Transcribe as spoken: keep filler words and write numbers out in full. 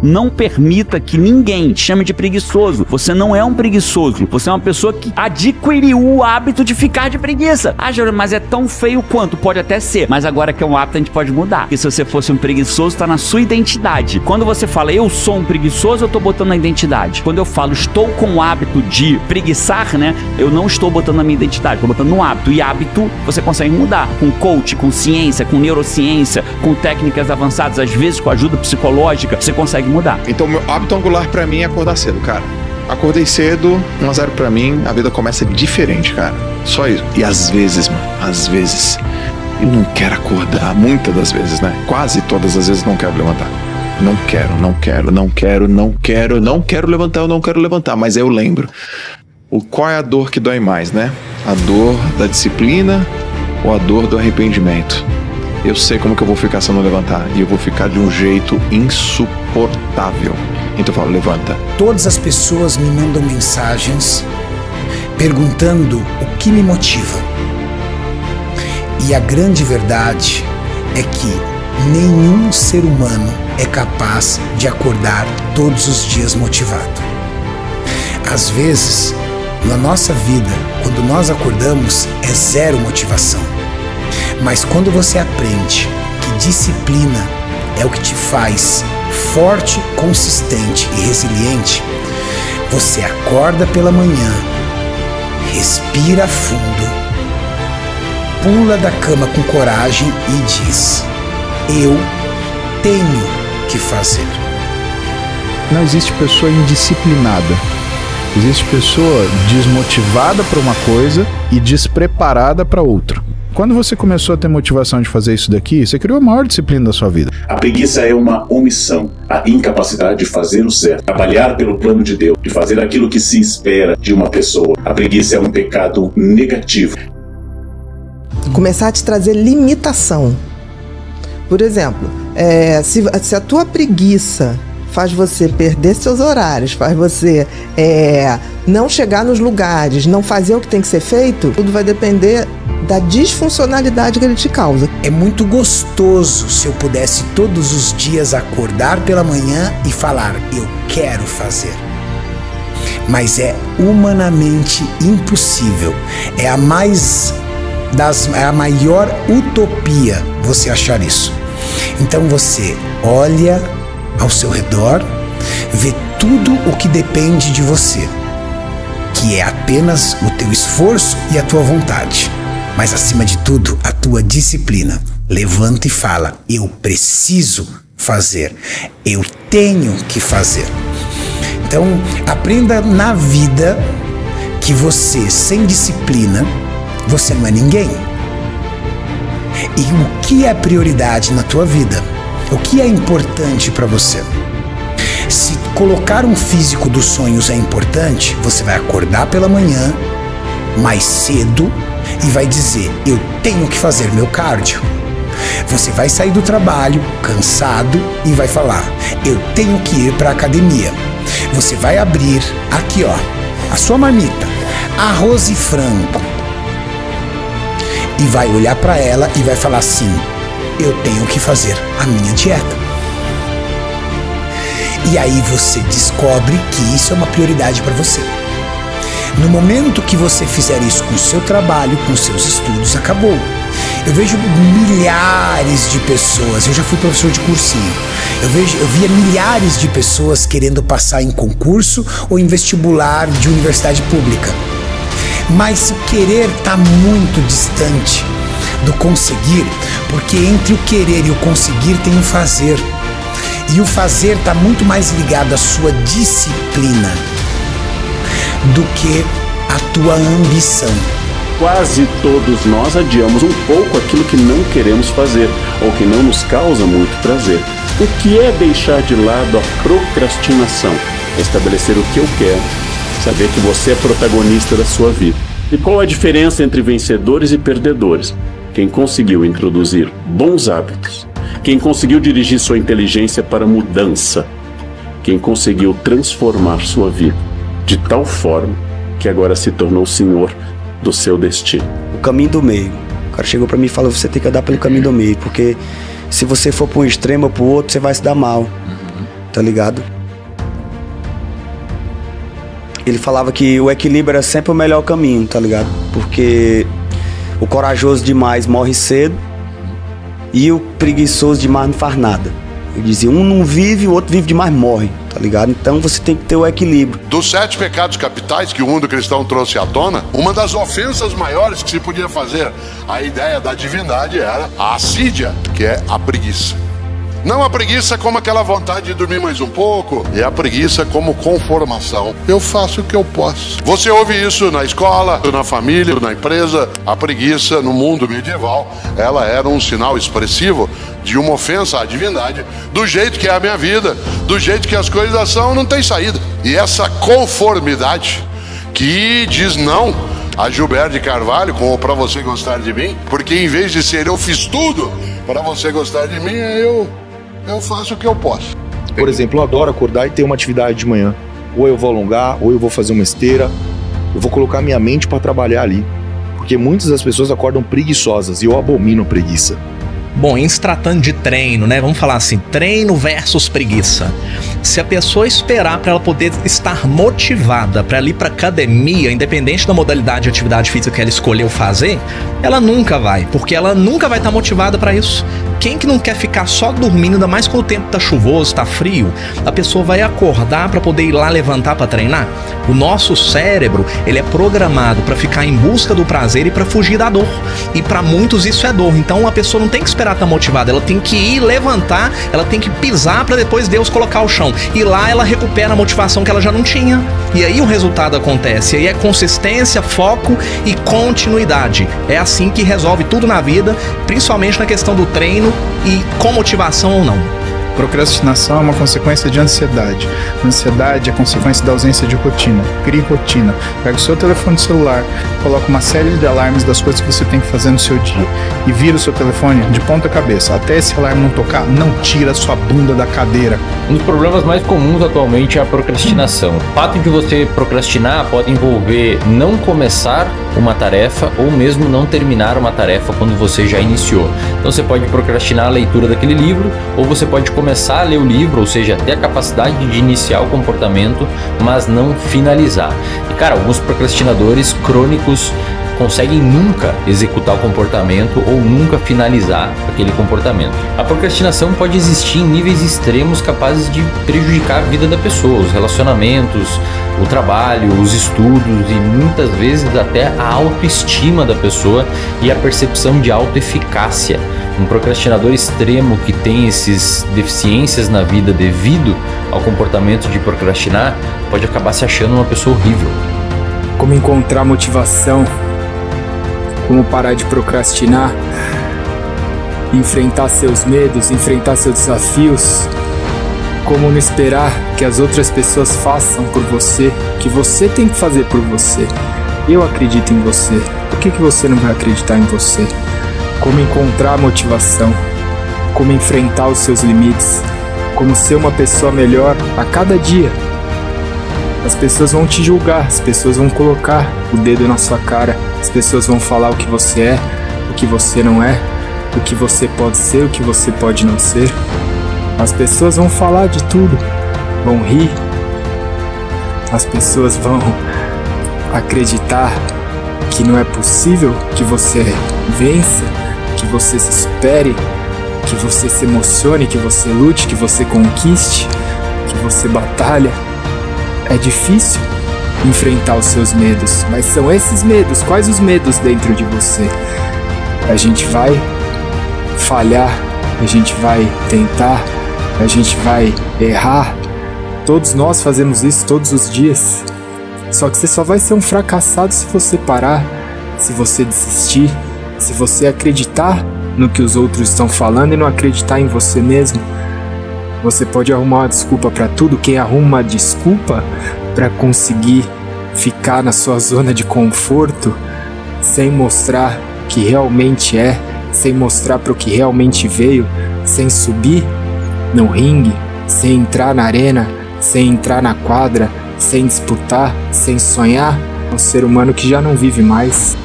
Não permita que ninguém te chame de preguiçoso. Você não é um preguiçoso. Você é uma pessoa que adquiriu o hábito de ficar de preguiça. Ah, Jerônimo, mas é tão feio quanto? Pode até ser. Mas agora que é um hábito, a gente pode mudar. Porque se você fosse um preguiçoso, tá na sua identidade. Quando você fala, eu sou um preguiçoso, eu tô botando na identidade. Quando eu falo, estou com o hábito de preguiçar, né? Eu não estou botando na minha identidade, estou botando no hábito. E hábito você consegue mudar. Com coach, com ciência, com neurociência, com técnicas avançadas, às vezes com ajuda psicológica, você consegue mudar. Então, meu hábito angular pra mim é acordar cedo, cara. Acordei cedo, um a zero pra mim, a vida começa diferente, cara. Só isso. E às vezes, mano, às vezes, eu não quero acordar. Muitas das vezes, né? Quase todas as vezes não quero levantar. Não quero, não quero, não quero, não quero, não quero levantar, eu não quero levantar. Mas eu lembro. O, qual é a dor que dói mais, né? A dor da disciplina ou a dor do arrependimento? Eu sei como que eu vou ficar se eu não levantar. E eu vou ficar de um jeito insuportável. Então eu falo, levanta. Todas as pessoas me mandam mensagens perguntando o que me motiva. E a grande verdade é que nenhum ser humano é capaz de acordar todos os dias motivado. Às vezes, na nossa vida, quando nós acordamos, é zero motivação. Mas quando você aprende que disciplina é o que te faz forte, consistente e resiliente, você acorda pela manhã, respira fundo, pula da cama com coragem e diz: eu tenho que fazer. Não existe pessoa indisciplinada. Existe pessoa desmotivada para uma coisa e despreparada para outra. Quando você começou a ter motivação de fazer isso daqui, você criou a maior disciplina da sua vida. A preguiça é uma omissão, a incapacidade de fazer o certo, trabalhar pelo plano de Deus, de fazer aquilo que se espera de uma pessoa. A preguiça é um pecado negativo. Começar a te trazer limitação. Por exemplo, é, se, se a tua preguiça faz você perder seus horários, faz você é, não chegar nos lugares, não fazer o que tem que ser feito, tudo vai depender da disfuncionalidade que ele te causa. É muito gostoso se eu pudesse todos os dias acordar pela manhã e falar, eu quero fazer. Mas é humanamente impossível. É a mais das, é a maior utopia você achar isso. Então você olha ao seu redor, vê tudo o que depende de você, que é apenas o teu esforço e a tua vontade. Mas acima de tudo, a tua disciplina. Levanta e fala, eu preciso fazer, eu tenho que fazer. Então, aprenda na vida que você, sem disciplina, você não é ninguém. E o que é prioridade na tua vida? O que é importante para você? Se colocar um físico dos sonhos é importante, você vai acordar pela manhã, mais cedo, e vai dizer, eu tenho que fazer meu cardio. Você vai sair do trabalho cansado e vai falar, eu tenho que ir para a academia. Você vai abrir aqui, ó, a sua marmita, arroz e frango, e vai olhar para ela e vai falar assim, eu tenho que fazer a minha dieta. E aí você descobre que isso é uma prioridade para você. No momento que você fizer isso com o seu trabalho, com os seus estudos, acabou. Eu vejo milhares de pessoas, eu já fui professor de cursinho, eu, vejo, eu via milhares de pessoas querendo passar em concurso ou em vestibular de universidade pública. Mas o querer está muito distante do conseguir, porque entre o querer e o conseguir tem o fazer. E o fazer está muito mais ligado à sua disciplina do que a tua ambição. Quase todos nós adiamos um pouco aquilo que não queremos fazer ou que não nos causa muito prazer. O que é deixar de lado a procrastinação? É estabelecer o que eu quero, saber que você é protagonista da sua vida. E qual a diferença entre vencedores e perdedores? Quem conseguiu introduzir bons hábitos, quem conseguiu dirigir sua inteligência para mudança, quem conseguiu transformar sua vida de tal forma que agora se tornou senhor do seu destino. O caminho do meio. O cara chegou pra mim e falou, você tem que andar pelo caminho do meio, porque se você for para um extremo ou para o outro, você vai se dar mal. tá ligado? Ele falava que o equilíbrio era sempre o melhor caminho, tá ligado? Porque o corajoso demais morre cedo e o preguiçoso demais não faz nada. Ele dizia, um não vive, o outro vive demais, morre, tá ligado? Então você tem que ter o equilíbrio. Dos sete pecados capitais que o mundo cristão trouxe à tona, uma das ofensas maiores que se podia fazer à ideia da divindade era a assídia, que é a preguiça. Não a preguiça como aquela vontade de dormir mais um pouco, e a preguiça como conformação. Eu faço o que eu posso. Você ouve isso na escola, na família, na empresa. A preguiça no mundo medieval, ela era um sinal expressivo de uma ofensa à divindade. Do jeito que é a minha vida, do jeito que as coisas são, não tem saída. E essa conformidade que diz não a Gilberto de Carvalho, como para você gostar de mim, porque em vez de ser eu fiz tudo para você gostar de mim, é eu... Eu faço o que eu posso. Por exemplo, eu adoro acordar e ter uma atividade de manhã. Ou eu vou alongar, ou eu vou fazer uma esteira. Eu vou colocar minha mente para trabalhar ali. Porque muitas das pessoas acordam preguiçosas e eu abomino preguiça. Bom, em se tratando de treino, né? Vamos falar assim, treino versus preguiça. Se a pessoa esperar para ela poder estar motivada para ir para academia, independente da modalidade de atividade física que ela escolheu fazer, ela nunca vai, porque ela nunca vai estar motivada para isso. Quem que não quer ficar só dormindo, ainda mais quando o tempo tá chuvoso, tá frio, a pessoa vai acordar para poder ir lá levantar para treinar? O nosso cérebro, ele é programado para ficar em busca do prazer e para fugir da dor. E para muitos isso é dor. Então a pessoa não tem que esperar estar motivada, ela tem que ir levantar, ela tem que pisar para depois Deus colocar o chão. E lá ela recupera a motivação que ela já não tinha. E aí o resultado acontece. E aí é consistência, foco e continuidade. É assim que resolve tudo na vida, principalmente na questão do treino e com motivação ou não. Procrastinação é uma consequência de ansiedade. Ansiedade é consequência da ausência de rotina. Crie rotina. Pega o seu telefone celular, coloca uma série de alarmes das coisas que você tem que fazer no seu dia e vira o seu telefone de ponta cabeça. Até esse alarme não tocar, não tira a sua bunda da cadeira. Um dos problemas mais comuns atualmente é a procrastinação. O fato de você procrastinar pode envolver não começar uma tarefa ou mesmo não terminar uma tarefa quando você já iniciou. Então você pode procrastinar a leitura daquele livro, ou você pode começar a ler o livro, ou seja, ter a capacidade de iniciar o comportamento, mas não finalizar. E cara, alguns procrastinadores crônicos conseguem nunca executar o comportamento ou nunca finalizar aquele comportamento. A procrastinação pode existir em níveis extremos capazes de prejudicar a vida da pessoa, os relacionamentos, o trabalho, os estudos e muitas vezes até a autoestima da pessoa e a percepção de autoeficácia. Um procrastinador extremo que tem essas deficiências na vida devido ao comportamento de procrastinar pode acabar se achando uma pessoa horrível. Como encontrar motivação? Como parar de procrastinar? Enfrentar seus medos, enfrentar seus desafios? Como não esperar que as outras pessoas façam por você, que você tem que fazer por você? Eu acredito em você, por que que você não vai acreditar em você? Como encontrar motivação? Como enfrentar os seus limites? Como ser uma pessoa melhor a cada dia? As pessoas vão te julgar, as pessoas vão colocar o dedo na sua cara, as pessoas vão falar o que você é, o que você não é, o que você pode ser, o que você pode não ser. As pessoas vão falar de tudo, vão rir, as pessoas vão acreditar que não é possível que você vença, que você se supere, que você se emocione, que você lute, que você conquiste, que você batalha. É difícil enfrentar os seus medos, mas são esses medos. Quais os medos dentro de você? A gente vai falhar, a gente vai tentar, a gente vai errar. Todos nós fazemos isso todos os dias. Só que você só vai ser um fracassado se você parar, se você desistir, se você acreditar no que os outros estão falando e não acreditar em você mesmo. Você pode arrumar uma desculpa para tudo. Quem arruma uma desculpa para conseguir ficar na sua zona de conforto sem mostrar o que realmente é, sem mostrar para o que realmente veio, sem subir no ringue, sem entrar na arena, sem entrar na quadra, sem disputar, sem sonhar, é um ser humano que já não vive mais.